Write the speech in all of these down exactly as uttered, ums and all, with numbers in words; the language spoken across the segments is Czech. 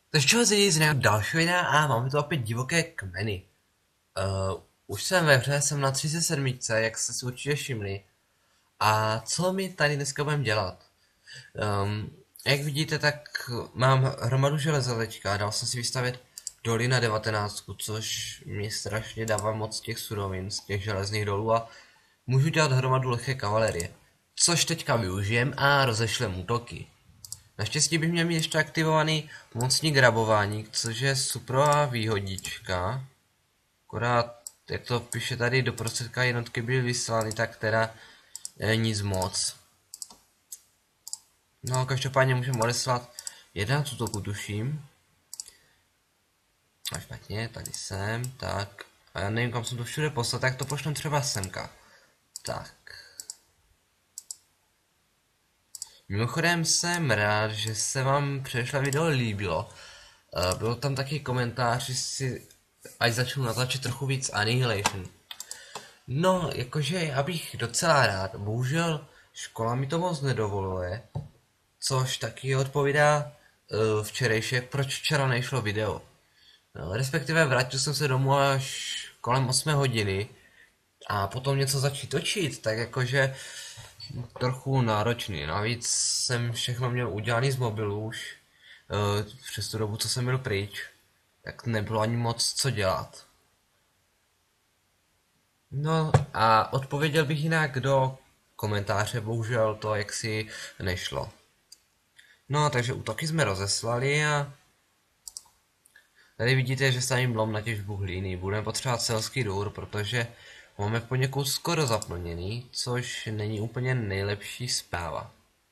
Takže čeho se dějí z nějakého dalšího videa a máme tu opět divoké kmeny. Uh, už jsem ve hře, jsem na třicet sedm, jak jste si určitě všimli. A co my tady dneska budeme dělat? Um, jak vidíte, tak mám hromadu železa teďka, dal jsem si vystavit doly na devatenáct, což mi strašně dává moc těch surovin z těch železných dolů a můžu dělat hromadu lehké kavalerie. Což teďka využijem a rozešlem útoky. Naštěstí bych měl mít ještě aktivovaný pomocník rabování, což je suprová výhodička. Akorát, jak to píše tady, do prostředka jednotky byly vyslány, tak teda je nic moc. No, každopádně můžeme odeslat jedenáct útoků, tuším. A špatně, tady jsem, tak. A já nevím, kam jsem to všude poslal, tak to pošlem třeba semka. Tak. Mimochodem jsem rád, že se vám předešlé video líbilo. Uh, byl tam taky komentář, že si ať začnu natáčet trochu víc Annihilation. No, jakože já bych docela rád, bohužel škola mi to moc nedovoluje, což taky odpovídá uh, včerejšek, proč včera nešlo video. No, respektive vrátil jsem se domů až kolem osmé hodiny a potom něco začít točit, tak jakože trochu náročný. Navíc jsem všechno měl udělaný z mobilu už uh, přes tu dobu, co jsem byl pryč, tak nebylo ani moc co dělat. No a odpověděl bych jinak do komentáře, bohužel to jaksi nešlo. No takže útoky jsme rozeslali a tady vidíte, že stavím lom na těžbu hlíny. Budeme potřebovat selský důr, protože máme poněkud skoro zaplněný, což není úplně nejlepší zpráva.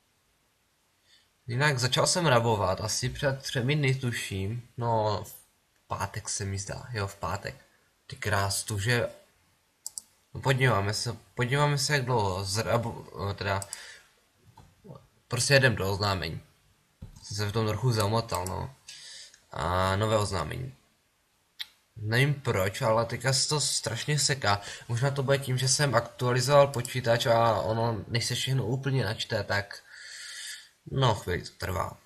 Jinak začal jsem rabovat, asi před třemi dny tuším, no v pátek se mi zdá, jo v pátek. Ty krástu, že... No, podíváme se, podíváme se jak dlouho, zrabu, teda... Prostě jedem do oznámení. Jsem se v tom trochu zamotal, no. A nové oznámení. Nevím proč, ale teďka se to strašně seká. Možná to bude tím, že jsem aktualizoval počítač a ono, než se všechno úplně načte, tak... No, chvíli to trvá.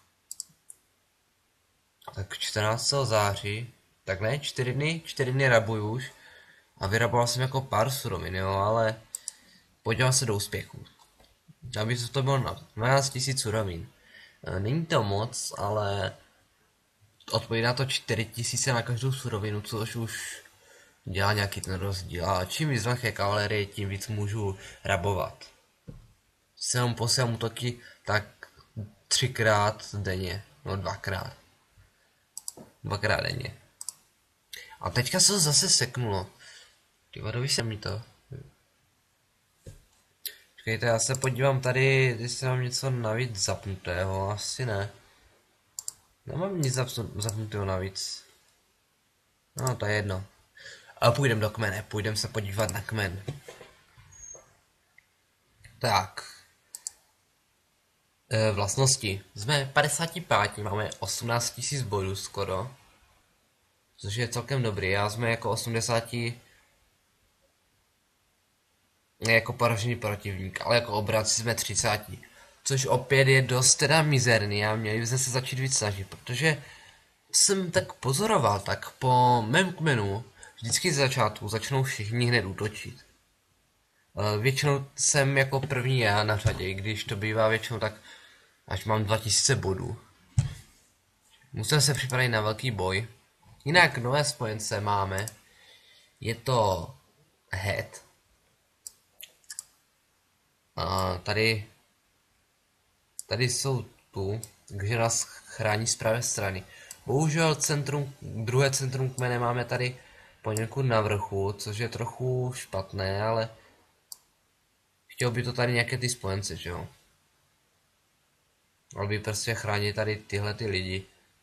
Tak čtrnáctého září, tak ne, čtyři dny, čtyři dny rabuju už. A vyraboval jsem jako pár surovin, jo, ale podíval se do úspěchu. Aby to bylo na dvanáct tisíc surovin. Není to moc, ale odpovídá to čtyři tisíce na každou surovinu, což už dělá nějaký ten rozdíl. A čím víc lehké kavalerie, tím víc můžu rabovat. Se jenom posílám útoky tak třikrát denně, no dvakrát. Dvakrát denně. A teďka se to zase seknulo. Ty vadovi se mi to. Počkejte, já se podívám tady, jestli mám něco navíc zapnutého, asi ne. Nemám nic zapnutého navíc. No, to je jedno. Ale půjdeme do kmene, půjdeme se podívat na kmen. Tak. E, vlastnosti. Jsme padesát pět, máme osmnáct tisíc bodů skoro. Což je celkem dobrý, já jsme jako osmdesát jako poražený protivník, ale jako obranci jsme třicet. Což opět je dost teda mizerný a měli bychom se začít víc snažit, protože jsem tak pozoroval, tak po mém kmenu vždycky z začátku začnou všichni hned útočit. Většinou jsem jako první já na řadě, když to bývá většinou tak, až mám dva tisíce bodů. Musím se připravit na velký boj. Jinak nové spojence máme. Je to Head. A tady, tady jsou tu, takže nás chrání z pravé strany. Bohužel centrum, druhé centrum kmene máme tady poněkud na vrchu, což je trochu špatné, ale chtěl by to tady nějaké ty spojence, že jo? Ale by prostě chránit tady tyhle ty lidi.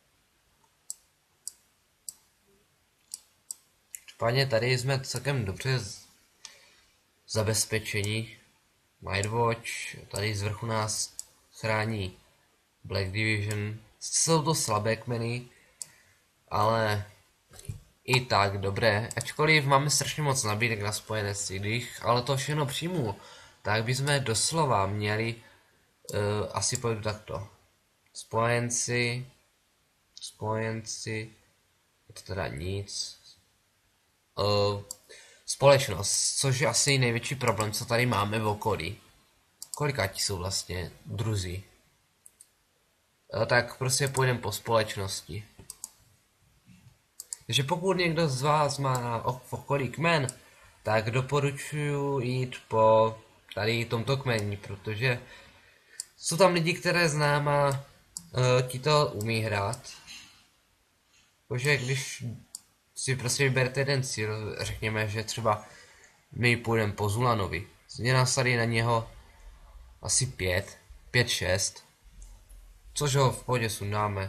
Špatně tady jsme celkem dobře zabezpečení. Nightwatch, tady z vrchu nás chrání Black Division. Jsou to slabé kmeny, ale i tak dobré. Ačkoliv máme strašně moc nabídek na spojenectví, když ale to všechno přijmu, tak bychom doslova měli, uh, asi pojdu takto. Spojenci, spojenci, to teda nic. Uh, společnost, což je asi největší problém, co tady máme v okolí. Kolikáti jsou vlastně druzí. Uh, tak prostě půjdeme po společnosti. Takže pokud někdo z vás má v okolí kmen, tak doporučuji jít po tady tomto kmeni, protože jsou tam lidi, které znám a uh, ti to umí hrát. Takže když si prostě vyberete jeden cíl, řekněme, že třeba my půjdeme po Zulanovi. Je nás tady na něho asi pět, pět, šest, což ho v pohodě sundáme.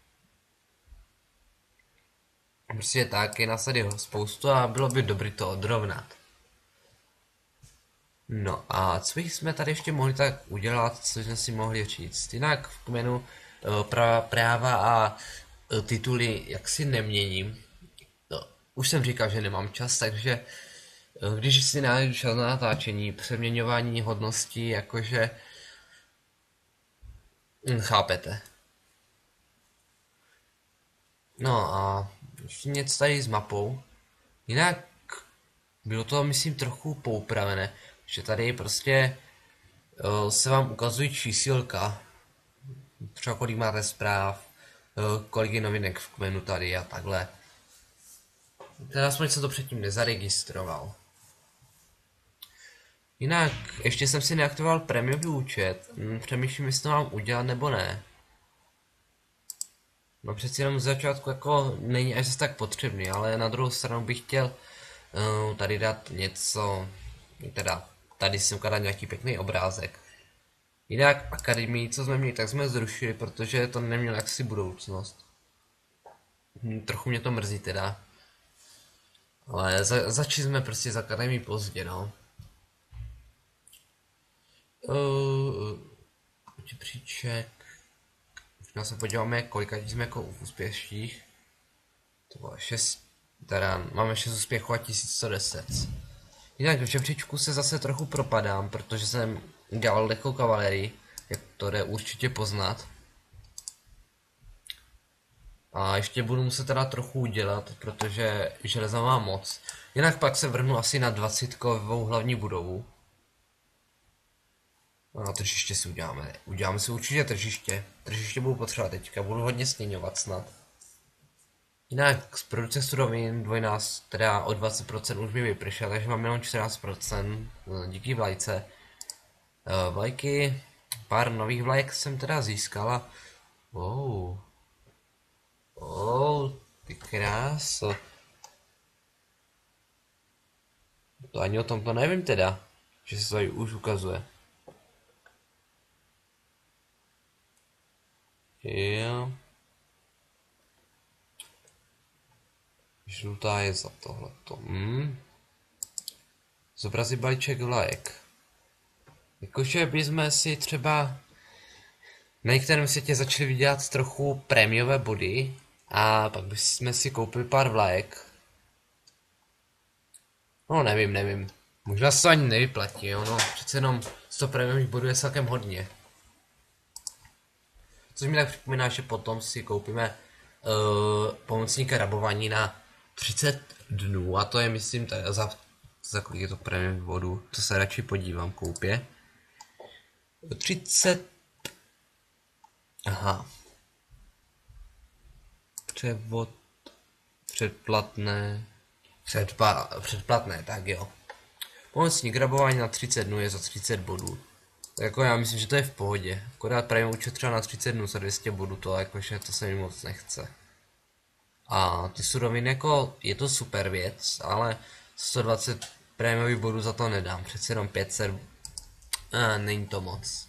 Prostě tak, je nás tady spoustu a bylo by dobré to odrovnat. No a co jsme tady ještě mohli tak udělat, co jsme si mohli říct. Jinak v kmenu pra, práva a tituly jaksi neměním. No, už jsem říkal, že nemám čas, takže když si najdu čas na natáčení, přeměňování hodností, jakože chápete. No a ještě něco tady s mapou. Jinak bylo to, myslím, trochu poupravené, že tady prostě uh, se vám ukazují čísilka. Třeba kolik máte zpráv, uh, kolik je novinek v kmenu tady a takhle. Teda aspoň jsem to předtím nezaregistroval. Jinak, ještě jsem si neaktivoval prémiový účet. Hm, přemýšlím, jestli to mám udělat nebo ne. No přeci jenom z začátku jako není až tak potřebný, ale na druhou stranu bych chtěl uh, tady dát něco, teda tady jsem dát nějaký pěkný obrázek. Jinak akademii, co jsme měli, tak jsme zrušili, protože to nemělo jaksi budoucnost. Hm, trochu mě to mrzí teda. Ale za, začali jsme prostě z akademii pozdě, no. Uh, příček. Možná se podíváme, kolika jsme jako v úspěších. To bylo šest, teda máme šest úspěchů a tisíc sto deset. Jinak v žebříčku se zase trochu propadám, protože jsem dělal lehkou kavalerii, jak to jde určitě poznat. A ještě budu muset teda trochu udělat, protože železa má moc. Jinak pak se vrhnu asi na dvacítkovou hlavní budovu. No, tržiště si uděláme. Uděláme si určitě tržiště. Tržiště budu potřebovat teďka, budu hodně stěňovat snad. Jinak z produkce surovin dvojnás, teda o dvacet procent už mi vypršel, takže mám jenom čtrnáct procent díky vlajce. Vlajky, pár nových vlajek jsem teda získala. Wow. Oh, ty kráso. To ani o tom to nevím teda, že se to tady už ukazuje. Jo. Žlutá je za tohleto. Hmm. Zobrazit balíček vlajek. Jakože bychom si třeba na některém světě začali vydělat trochu prémiové body a pak bychom si koupili pár vlajek. No nevím, nevím. Možná se to ani nevyplatí, jo, no. Přece jenom sto prémiových bodů je celkem hodně. Což mi tak připomíná, že potom si koupíme uh, pomocníka rabování na třicet dnů a to je, myslím, tady za, za kolik je to prémiových bodů, to se radši podívám, koupě. třicet... Aha. Převod... Předplatné... Předpa... Předplatné, tak jo. Pomocník rabování na třicet dnů je za třicet bodů. Tak jako já myslím, že to je v pohodě. Akorát právě účet třeba na třicet dnů za dvě stě bodů, to jakože to se mi moc nechce. A ty suroviny jako, je to super věc, ale sto dvacet prémiových bodů za to nedám. Přece jenom pět set... A, není to moc.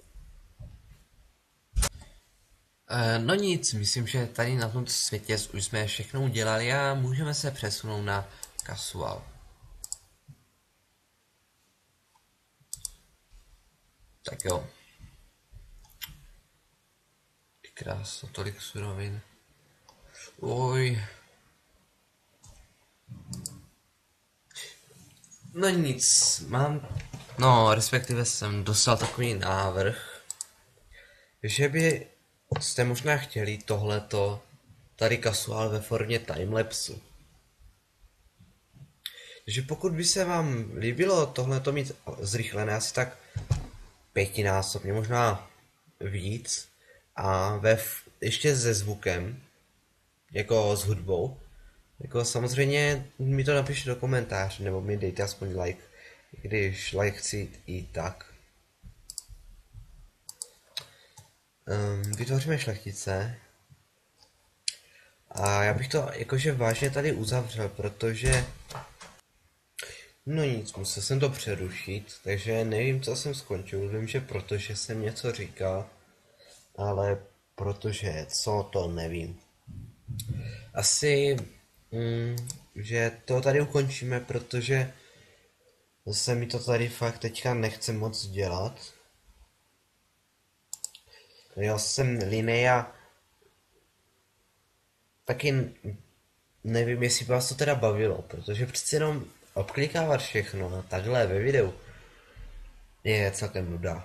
E, no nic, myslím, že tady na tomto světě už jsme všechno udělali a můžeme se přesunout na casual. Tak jo. Ty kráso, tolik surovin. Oj. No nic, mám... No, respektive jsem dostal takový návrh, že by jste možná chtěli tohleto tady kasuál ve formě timelapsu. Takže pokud by se vám líbilo tohleto mít zrychlené asi tak pětinásobně, možná víc, a ve, ještě se zvukem, jako s hudbou, jako samozřejmě mi to napište do komentáře, nebo mi dejte aspoň like, když like chci i tak. Um, vytvoříme šlechtice. A já bych to jakože vážně tady uzavřel, protože... No nic, musel jsem to přerušit, takže nevím, co jsem skončil. Vím, že protože jsem něco říkal, ale protože co, to nevím. Asi, mm, že to tady ukončíme, protože se mi to tady fakt teďka nechce moc dělat. Já jsem Linea, taky nevím, jestli by vás to teda bavilo, protože přeci jenom obklikávat všechno takhle ve videu je celkem nuda.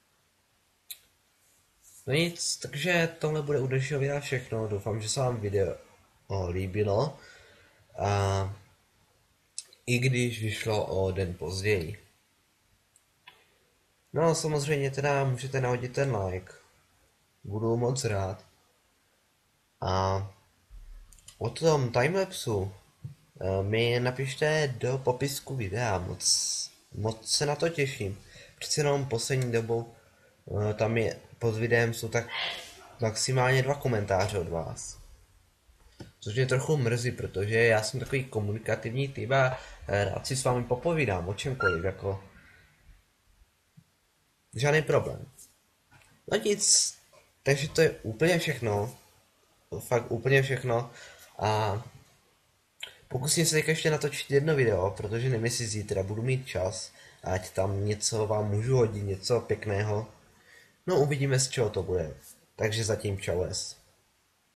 No nic, takže tohle bude u dnešního videa všechno. Doufám, že se vám video líbilo. A i když vyšlo o den později. No samozřejmě teda můžete nahodit ten like. Budu moc rád. A o tom timelapsu mi napište do popisku videa. Moc, moc se na to těším. Přeci jenom poslední dobou tam je, pod videem jsou tak maximálně dva komentáře od vás. Což mě trochu mrzí, protože já jsem takový komunikativní typ a rád si s vámi popovídám o čemkoliv, jako... Žádný problém. No nic, takže to je úplně všechno. Fakt úplně všechno. A pokusím se teďka ještě natočit jedno video, protože nevím, jestli zítra budu mít čas. Ať tam něco vám můžu hodit, něco pěkného. No uvidíme, z čeho to bude. Takže zatím čau.